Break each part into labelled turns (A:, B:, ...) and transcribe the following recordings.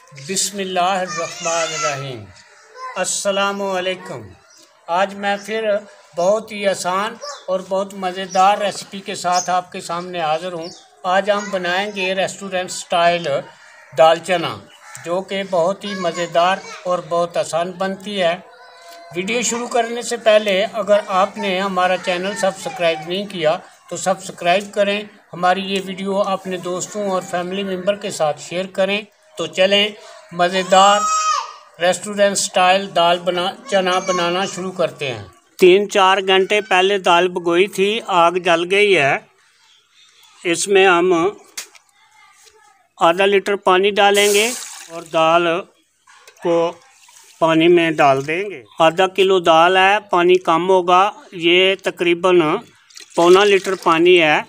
A: बिस्मिल्लाहिर्रहमानिर्रहीम। अस्सलामुअलैकुम। आज मैं फिर बहुत ही आसान और बहुत मज़ेदार रेसिपी के साथ आपके सामने हाज़िर हूँ। आज हम बनाएंगे रेस्टोरेंट स्टाइल दाल चना, जो कि बहुत ही मज़ेदार और बहुत आसान बनती है। वीडियो शुरू करने से पहले अगर आपने हमारा चैनल सब्सक्राइब नहीं किया तो सब्सक्राइब करें। हमारी ये वीडियो अपने दोस्तों और फैमिली मेम्बर के साथ शेयर करें। तो चलें मज़ेदार रेस्टोरेंट स्टाइल चना बनाना शुरू करते हैं। 3-4 घंटे पहले दाल भिगोई थी, आग जल गई है। इसमें हम आधा लीटर पानी डालेंगे और दाल को पानी में डाल देंगे। आधा किलो दाल है, पानी कम होगा। ये तकरीबन पौना लीटर पानी है।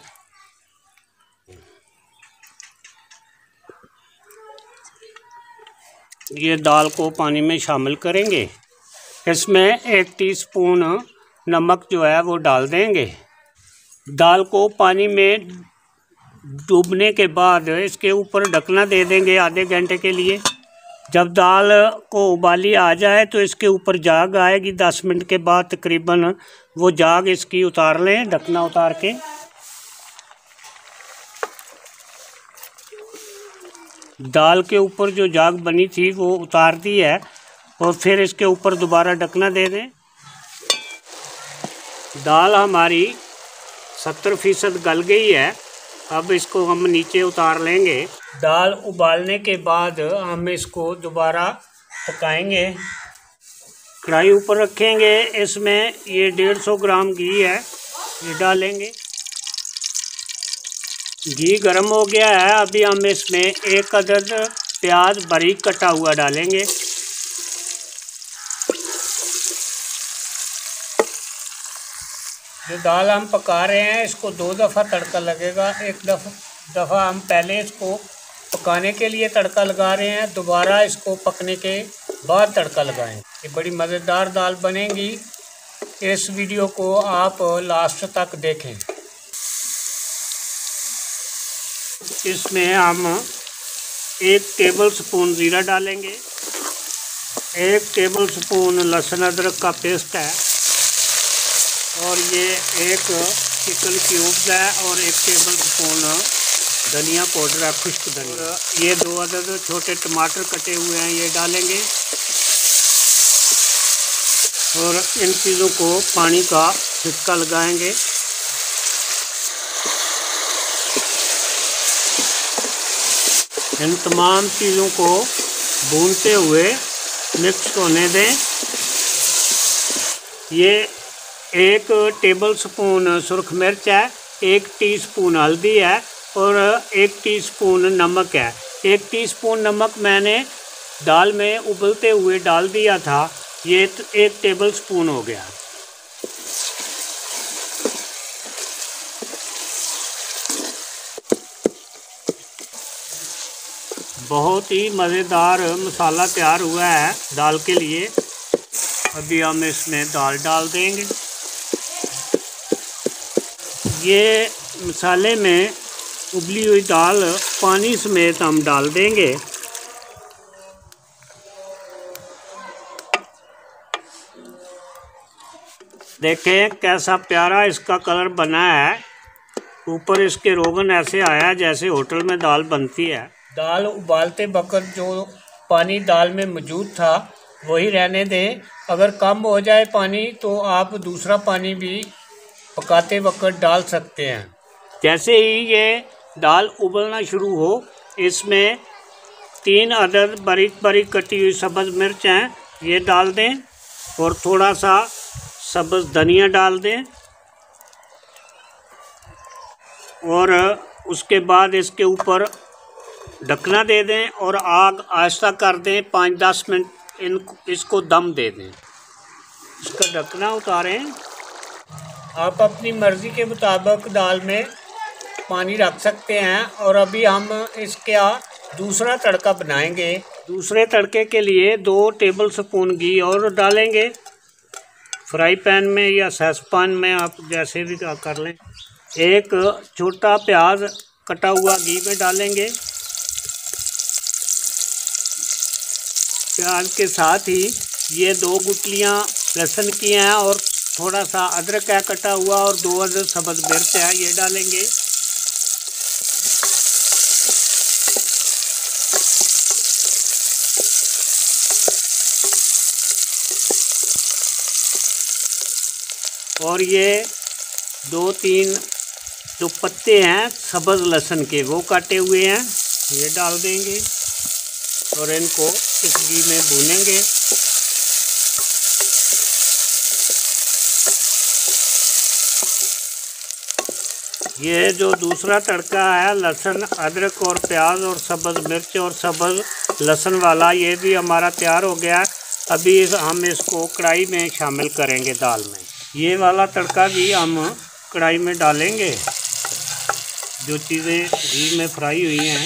A: ये दाल को पानी में शामिल करेंगे। इसमें 1 टीस्पून नमक जो है वो डाल देंगे। दाल को पानी में डूबने के बाद इसके ऊपर ढकना दे देंगे आधे घंटे के लिए। जब दाल को उबाली आ जाए तो इसके ऊपर जाग आएगी 10 मिनट के बाद तकरीबन। वो जाग इसकी उतार लें, ढकना उतार के। दाल के ऊपर जो जाग बनी थी वो उतार दी है और फिर इसके ऊपर दोबारा ढकना दे दें। दाल हमारी 70% गल गई है। अब इसको हम नीचे उतार लेंगे। दाल उबालने के बाद हम इसको दोबारा पकाएंगे। कढ़ाई ऊपर रखेंगे। इसमें ये 150 ग्राम घी है, ये डालेंगे। घी गर्म हो गया है। अभी हम इसमें 1 अदद प्याज बारीक कटा हुआ डालेंगे। जो दाल हम पका रहे हैं इसको 2 दफ़ा तड़का लगेगा। एक दफ़ा हम पहले इसको पकाने के लिए तड़का लगा रहे हैं, दोबारा इसको पकने के बाद तड़का लगाएं। ये बड़ी मज़ेदार दाल बनेगी। इस वीडियो को आप लास्ट तक देखें। इसमें हम 1 टेबल स्पून ज़ीरा डालेंगे। 1 टेबल स्पून लहसुन अदरक का पेस्ट है और ये 1 चिकन क्यूब्स है और 1 टेबल स्पून धनिया पाउडर है, खुश्क धनिया। ये 2 अदद छोटे टमाटर कटे हुए हैं, ये डालेंगे और इन चीज़ों को पानी का छिटका लगाएंगे। इन तमाम चीज़ों को भूनते हुए मिक्स होने दें। ये 1 टेबल स्पून सुरख मिर्च है, 1 टीस्पून हल्दी है और 1 टीस्पून नमक है। 1 टीस्पून नमक मैंने दाल में उबलते हुए डाल दिया था। ये 1 टेबल स्पून हो गया। बहुत ही मज़ेदार मसाला तैयार हुआ है दाल के लिए। अभी हम इसमें दाल डाल देंगे। ये मसाले में उबली हुई दाल पानी समेत हम डाल देंगे। देखें कैसा प्यारा इसका कलर बना है। ऊपर इसके रोगन ऐसे आया जैसे होटल में दाल बनती है। दाल उबालते वक्त जो पानी दाल में मौजूद था वही रहने दें। अगर कम हो जाए पानी तो आप दूसरा पानी भी पकाते वक्त डाल सकते हैं। जैसे ही ये दाल उबलना शुरू हो, इसमें 3 अदद बारीक बारीक कटी हुई सब्ज़ मिर्च हैं, ये डाल दें और थोड़ा सा सब्ज़ धनिया डाल दें और उसके बाद इसके ऊपर ढकना दे दें और आग आहिस्ता कर दें। 5-10 मिनट इसको दम दे दें। इसका ढकना उतारें। आप अपनी मर्ज़ी के मुताबिक दाल में पानी रख सकते हैं। और अभी हम इसका दूसरा तड़का बनाएंगे। दूसरे तड़के के लिए 2 टेबल स्पून घी और डालेंगे। फ्राई पैन में या सॉसपैन में आप जैसे भी कर लें। 1 छोटा प्याज कटा हुआ घी में डालेंगे। प्याज के साथ ही ये 2 गुटलियाँ लहसुन की हैं और थोड़ा सा अदरक है कटा हुआ और 2 अदर सब्ज़ मिर्च है, ये डालेंगे। और ये 2-3 जो पत्ते हैं सब्ज़ लहसुन के वो काटे हुए हैं, ये डाल देंगे और इनको इस घी में भूनेंगे। ये जो दूसरा तड़का है लहसुन अदरक और प्याज और सब्ज़ मिर्च और सब्ज़ लहसुन वाला, ये भी हमारा तैयार हो गया। अभी हम इसको कढ़ाई में शामिल करेंगे दाल में। ये वाला तड़का भी हम कढ़ाई में डालेंगे। जो चीज़ें घी में फ्राई हुई हैं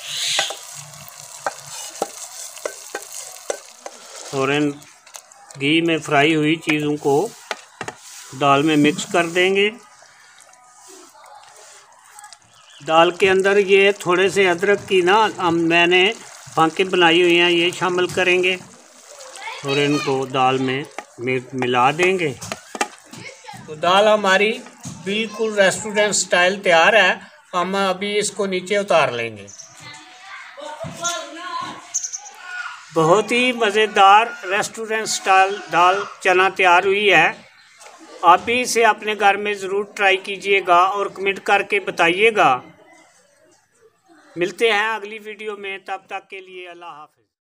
A: और इन घी में फ्राई हुई चीज़ों को दाल में मिक्स कर देंगे। दाल के अंदर ये थोड़े से अदरक की मैंने फांके बनाई हुई हैं, ये शामिल करेंगे और इनको दाल में मिला देंगे। तो दाल हमारी बिल्कुल रेस्टोरेंट स्टाइल तैयार है। हम अभी इसको नीचे उतार लेंगे। बहुत ही मज़ेदार रेस्टोरेंट स्टाइल दाल चना तैयार हुई है। आप भी इसे अपने घर में ज़रूर ट्राई कीजिएगा और कमेंट करके बताइएगा। मिलते हैं अगली वीडियो में, तब तक के लिए अल्लाह हाफ़िज़।